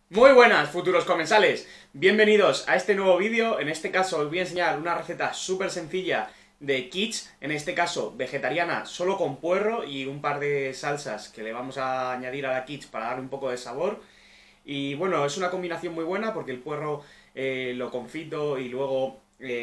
Muy buenas, futuros comensales. Bienvenidos a este nuevo vídeo. En este caso os voy a enseñar una receta súper sencilla de quiche, en este caso vegetariana, solo con puerro y un par de salsas que le vamos a añadir a la quiche para darle un poco de sabor. Y bueno, es una combinación muy buena porque el puerro lo confito y luego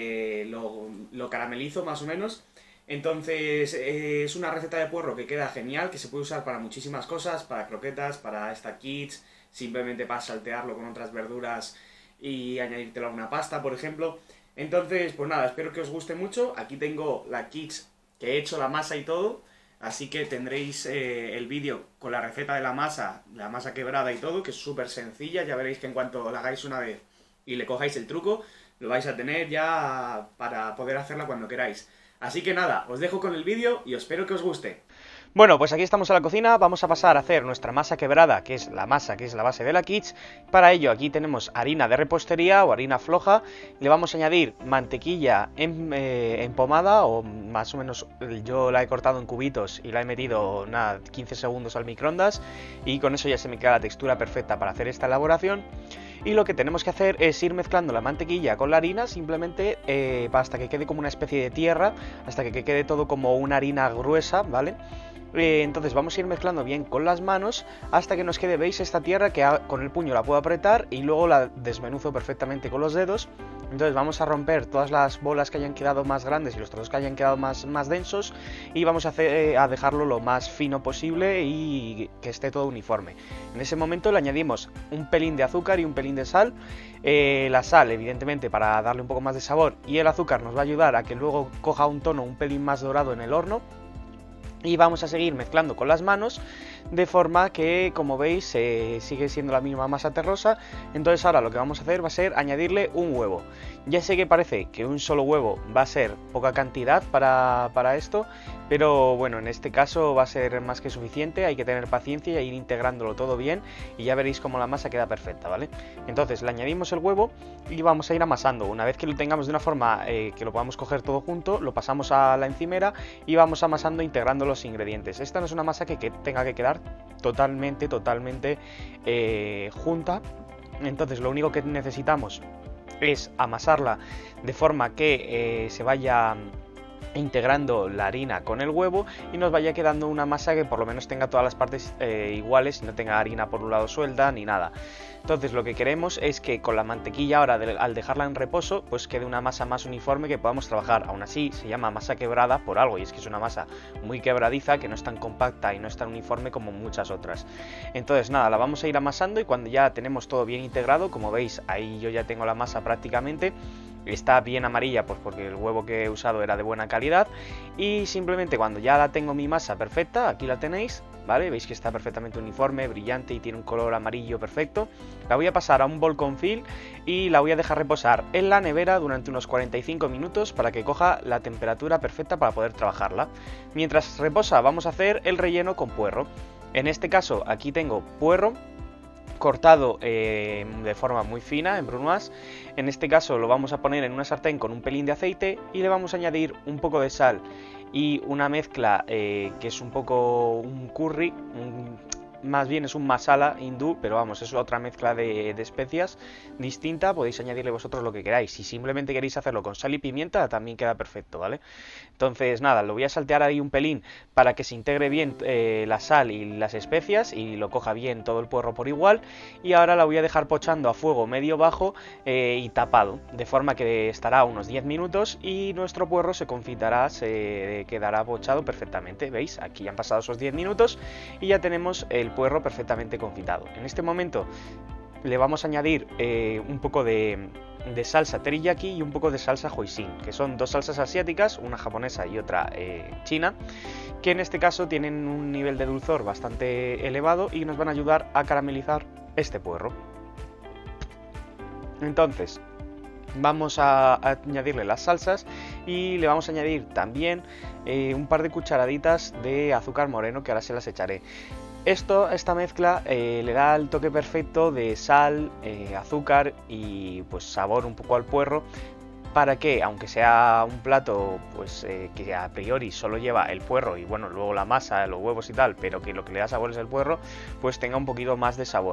lo caramelizo más o menos. Entonces es una receta de puerro que queda genial, que se puede usar para muchísimas cosas, para croquetas, para esta quiche, simplemente para saltearlo con otras verduras y añadírtelo a una pasta, por ejemplo. Entonces, pues nada, espero que os guste mucho. Aquí tengo la quiche que he hecho la masa y todo, así que tendréis el vídeo con la receta de la masa quebrada y todo, que es súper sencilla. Ya veréis que en cuanto la hagáis una vez y le cojáis el truco, lo vais a tener ya para poder hacerla cuando queráis. Así que nada, os dejo con el vídeo y espero que os guste. Bueno, pues aquí estamos en la cocina, vamos a pasar a hacer nuestra masa quebrada, que es la masa, que es la base de la quiche. Para ello aquí tenemos harina de repostería o harina floja, le vamos a añadir mantequilla en pomada, o más o menos yo la he cortado en cubitos y la he metido, nada, 15 segundos al microondas, y con eso ya se me queda la textura perfecta para hacer esta elaboración. Y lo que tenemos que hacer es ir mezclando la mantequilla con la harina, simplemente hasta que quede como una especie de tierra, hasta que quede todo como una harina gruesa, ¿vale? Entonces vamos a ir mezclando bien con las manos hasta que nos quede, veis, esta tierra que con el puño la puedo apretar y luego la desmenuzo perfectamente con los dedos. Entonces vamos a romper todas las bolas que hayan quedado más grandes y los trozos que hayan quedado más densos, y vamos a dejarlo lo más fino posible y que esté todo uniforme. En ese momento le añadimos un pelín de azúcar y un pelín de sal. La sal, evidentemente, para darle un poco más de sabor, y el azúcar nos va a ayudar a que luego coja un tono un pelín más dorado en el horno. Y vamos a seguir mezclando con las manos, de forma que, como veis, sigue siendo la misma masa terrosa. Entonces ahora lo que vamos a hacer va a ser añadirle un huevo. Ya sé que parece que un solo huevo va a ser poca cantidad para esto, pero bueno, en este caso va a ser más que suficiente. Hay que tener paciencia y ir integrándolo todo bien, y ya veréis cómo la masa queda perfecta, ¿vale? Entonces le añadimos el huevo y vamos a ir amasando. Una vez que lo tengamos de una forma que lo podamos coger todo junto, lo pasamos a la encimera y vamos amasando, integrando los ingredientes. Esta no es una masa que tenga que quedar totalmente junta. Entonces lo único que necesitamos es amasarla de forma que se vaya integrando la harina con el huevo y nos vaya quedando una masa que por lo menos tenga todas las partes iguales y no tenga harina por un lado suelta ni nada. Entonces lo que queremos es que con la mantequilla ahora, al dejarla en reposo, pues quede una masa más uniforme que podamos trabajar. Aún así se llama masa quebrada por algo, y es que es una masa muy quebradiza, que no es tan compacta y no es tan uniforme como muchas otras. Entonces nada, la vamos a ir amasando, y cuando ya tenemos todo bien integrado, como veis ahí yo ya tengo la masa prácticamente. Está bien amarilla, pues porque el huevo que he usado era de buena calidad. Y simplemente cuando ya la tengo mi masa perfecta, aquí la tenéis, ¿vale? Veis que está perfectamente uniforme, brillante y tiene un color amarillo perfecto. La voy a pasar a un bol con film y la voy a dejar reposar en la nevera durante unos 45 minutos para que coja la temperatura perfecta para poder trabajarla. Mientras reposa vamos a hacer el relleno con puerro. En este caso aquí tengo puerro cortado de forma muy fina en brunoise. En este caso lo vamos a poner en una sartén con un pelín de aceite y le vamos a añadir un poco de sal y una mezcla que es un poco un curry, más bien es un masala hindú, pero vamos, es otra mezcla de especias distinta. Podéis añadirle vosotros lo que queráis. Si simplemente queréis hacerlo con sal y pimienta, también queda perfecto, ¿vale? Entonces nada, lo voy a saltear ahí un pelín para que se integre bien la sal y las especias y lo coja bien todo el puerro por igual. Y ahora la voy a dejar pochando a fuego medio bajo y tapado, de forma que estará unos 10 minutos y nuestro puerro se confitará, se quedará pochado perfectamente. ¿Veis? Aquí han pasado esos 10 minutos y ya tenemos el puerro perfectamente confitado. En este momento le vamos a añadir un poco de salsa teriyaki y un poco de salsa hoisin, que son dos salsas asiáticas, una japonesa y otra china, que en este caso tienen un nivel de dulzor bastante elevado y nos van a ayudar a caramelizar este puerro. Entonces vamos a añadirle las salsas y le vamos a añadir también un par de cucharaditas de azúcar moreno, que ahora se las echaré. Esta mezcla le da el toque perfecto de sal, azúcar y pues sabor un poco al puerro, para que, aunque sea un plato pues que a priori solo lleva el puerro y bueno, luego la masa, los huevos y tal, pero que lo que le da sabor es el puerro, pues tenga un poquito más de sabor.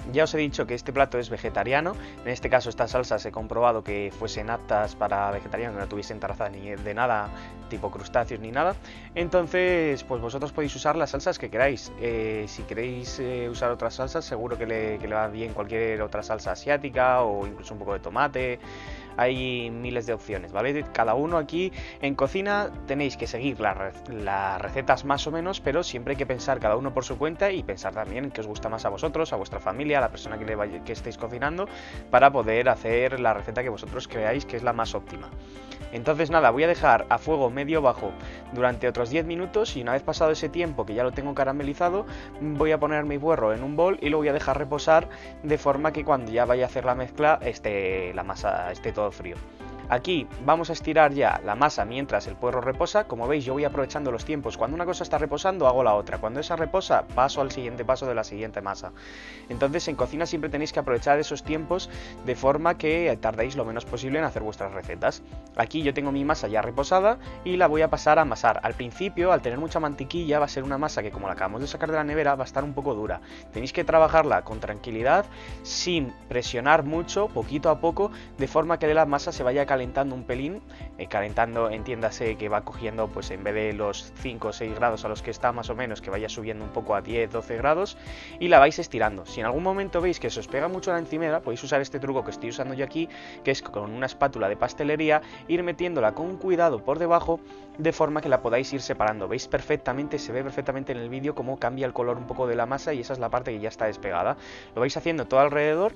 Ya os he dicho que este plato es vegetariano, en este caso estas salsas he comprobado que fuesen aptas para vegetarianos, que no tuviesen traza ni de nada, tipo crustáceos ni nada, entonces pues vosotros podéis usar las salsas que queráis. Si queréis usar otras salsas seguro que le va bien cualquier otra salsa asiática o incluso un poco de tomate. Hay miles de opciones, ¿vale? Cada uno aquí en cocina tenéis que seguir las recetas más o menos, pero siempre hay que pensar cada uno por su cuenta y pensar también en qué os gusta más a vosotros, a vuestra familia, a la persona que estéis cocinando, para poder hacer la receta que vosotros creáis que es la más óptima. Entonces nada, voy a dejar a fuego medio bajo durante otros 10 minutos y una vez pasado ese tiempo que ya lo tengo caramelizado, voy a poner mi puerro en un bol y lo voy a dejar reposar de forma que cuando ya vaya a hacer la mezcla la masa esté todo frío. Aquí vamos a estirar ya la masa mientras el puerro reposa. Como veis, yo voy aprovechando los tiempos. Cuando una cosa está reposando, hago la otra. Cuando esa reposa, paso al siguiente paso de la siguiente masa. Entonces, en cocina siempre tenéis que aprovechar esos tiempos de forma que tardéis lo menos posible en hacer vuestras recetas. Aquí yo tengo mi masa ya reposada y la voy a pasar a amasar. Al principio, al tener mucha mantequilla, va a ser una masa que, como la acabamos de sacar de la nevera, va a estar un poco dura. Tenéis que trabajarla con tranquilidad, sin presionar mucho, poquito a poco, de forma que la masa se vaya calentando un pelín, calentando, entiéndase que va cogiendo, pues en vez de los 5 o 6 grados a los que está más o menos, que vaya subiendo un poco a 10, 12 grados y la vais estirando. Si en algún momento veis que se os pega mucho la encimera, podéis usar este truco que estoy usando yo aquí, que es con una espátula de pastelería, ir metiéndola con cuidado por debajo, de forma que la podáis ir separando. Veis perfectamente, se ve perfectamente en el vídeo cómo cambia el color un poco de la masa y esa es la parte que ya está despegada. Lo vais haciendo todo alrededor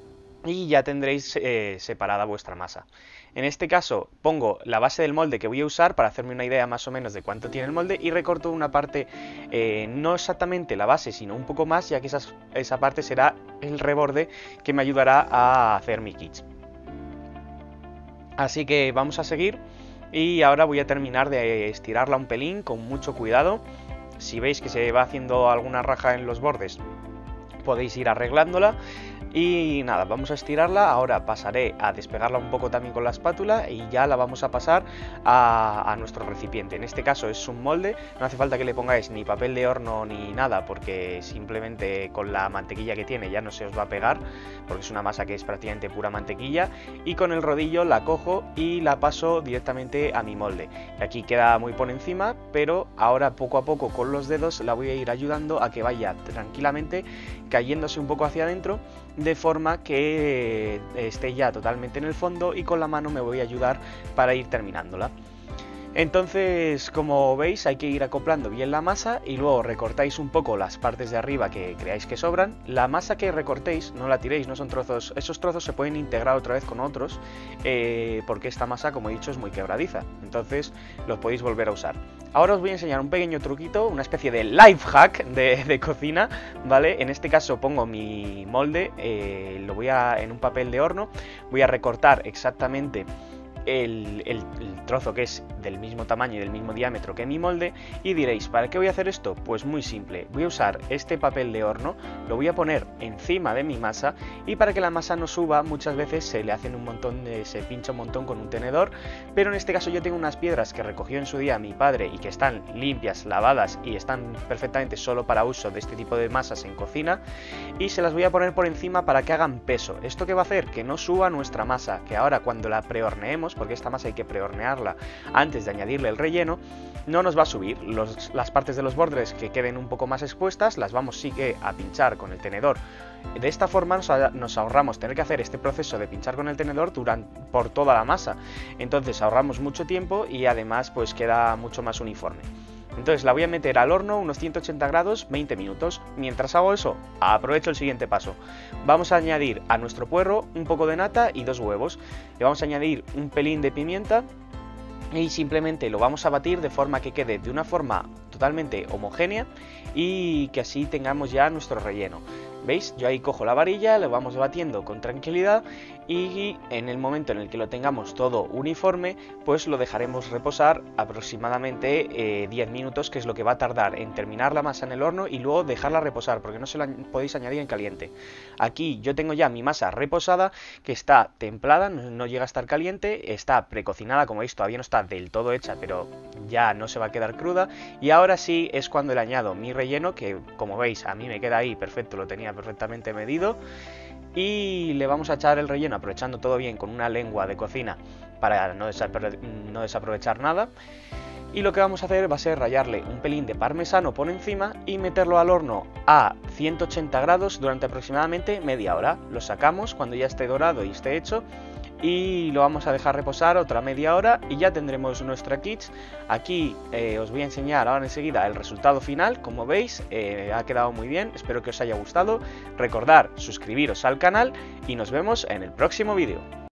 y ya tendréis separada vuestra masa. En este caso pongo la base del molde que voy a usar para hacerme una idea más o menos de cuánto tiene el molde y recorto una parte, no exactamente la base sino un poco más, ya que esa parte será el reborde que me ayudará a hacer mi quiche. Así que vamos a seguir y ahora voy a terminar de estirarla un pelín con mucho cuidado. Si veis que se va haciendo alguna raja en los bordes, podéis ir arreglándola. Y nada, vamos a estirarla, ahora pasaré a despegarla un poco también con la espátula y ya la vamos a pasar a nuestro recipiente. En este caso es un molde, no hace falta que le pongáis ni papel de horno ni nada, porque simplemente con la mantequilla que tiene ya no se os va a pegar, porque es una masa que es prácticamente pura mantequilla, y con el rodillo la cojo y la paso directamente a mi molde. Y aquí queda muy por encima, pero ahora poco a poco con los dedos la voy a ir ayudando a que vaya tranquilamente cayéndose un poco hacia adentro, de forma que esté ya totalmente en el fondo y con la mano me voy a ayudar para ir terminándola. Entonces, como veis, hay que ir acoplando bien la masa y luego recortáis un poco las partes de arriba que creáis que sobran. La masa que recortéis no la tiréis, no son trozos, esos trozos se pueden integrar otra vez con otros, porque esta masa, como he dicho, es muy quebradiza, entonces los podéis volver a usar. Ahora os voy a enseñar un pequeño truquito, una especie de life hack de cocina, ¿vale? En este caso pongo mi molde, lo voy en un papel de horno, voy a recortar exactamente el trozo que es del mismo tamaño y del mismo diámetro que mi molde, y diréis, ¿para qué voy a hacer esto? Pues muy simple, voy a usar este papel de horno, lo voy a poner encima de mi masa, y para que la masa no suba muchas veces se le hacen se pincha un montón con un tenedor, pero en este caso yo tengo unas piedras que recogió en su día mi padre y que están limpias, lavadas y están perfectamente solo para uso de este tipo de masas en cocina, y se las voy a poner por encima para que hagan peso. ¿Esto qué va a hacer? Que no suba nuestra masa, que ahora cuando la prehorneemos, porque esta masa hay que prehornearla antes de añadirle el relleno, no nos va a subir. Las partes de los bordes que queden un poco más expuestas las vamos sí que a pinchar con el tenedor. De esta forma nos ahorramos tener que hacer este proceso de pinchar con el tenedor por toda la masa. Entonces ahorramos mucho tiempo y además pues queda mucho más uniforme. Entonces la voy a meter al horno unos 180 grados 20 minutos. Mientras hago eso, aprovecho el siguiente paso. Vamos a añadir a nuestro puerro un poco de nata y 2 huevos. Le vamos a añadir un pelín de pimienta y simplemente lo vamos a batir de forma que quede de una forma totalmente homogénea y que así tengamos ya nuestro relleno. ¿Veis? Yo ahí cojo la varilla, lo vamos batiendo con tranquilidad y en el momento en el que lo tengamos todo uniforme, pues lo dejaremos reposar aproximadamente 10 minutos, que es lo que va a tardar en terminar la masa en el horno y luego dejarla reposar, porque no se la podéis añadir en caliente. Aquí yo tengo ya mi masa reposada, que está templada, no llega a estar caliente, está precocinada, como veis todavía no está del todo hecha, pero ya no se va a quedar cruda, y ahora sí es cuando le añado mi relleno, que como veis a mí me queda ahí perfecto, lo tenía venía perfectamente medido. Y le vamos a echar el relleno, aprovechando todo bien con una lengua de cocina para no desaprovechar nada. Y lo que vamos a hacer va a ser rallarle un pelín de parmesano por encima y meterlo al horno a 180 grados durante aproximadamente media hora. Lo sacamos cuando ya esté dorado y esté hecho y lo vamos a dejar reposar otra media hora y ya tendremos nuestra quiche. Aquí os voy a enseñar ahora enseguida el resultado final. Como veis, ha quedado muy bien, espero que os haya gustado. Recordad suscribiros al canal y nos vemos en el próximo vídeo.